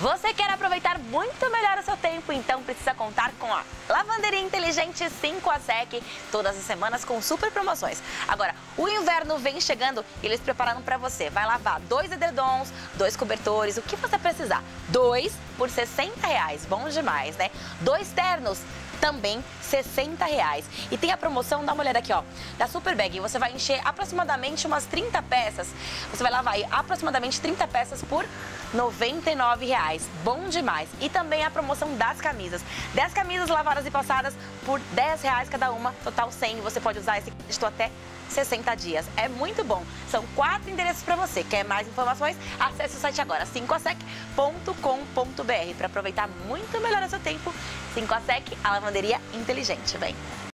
Você quer aproveitar muito melhor o seu tempo, então precisa contar com a Lavanderia Inteligente 5 a Sec, todas as semanas com super promoções. Agora, o inverno vem chegando e eles prepararam para você. Vai lavar 2 edredons, 2 cobertores, o que você precisar. 2 por R$60, bom demais, né? 2 ternos, também R$60. E tem a promoção, dá uma olhada aqui, ó, da Super Bag. Você vai encher aproximadamente umas 30 peças. Você vai lavar aí aproximadamente 30 peças por R$99. Bom demais. E também a promoção das camisas. 10 camisas lavadas e passadas por R$10 cada uma, total 100. Você pode usar esse crédito até 60 dias. É muito bom. São 4 endereços para você. Quer mais informações? Acesse o site agora, 5asec.com.br, para aproveitar muito melhor o seu tempo. 5 a Sec, a lavanderia inteligente. Vem!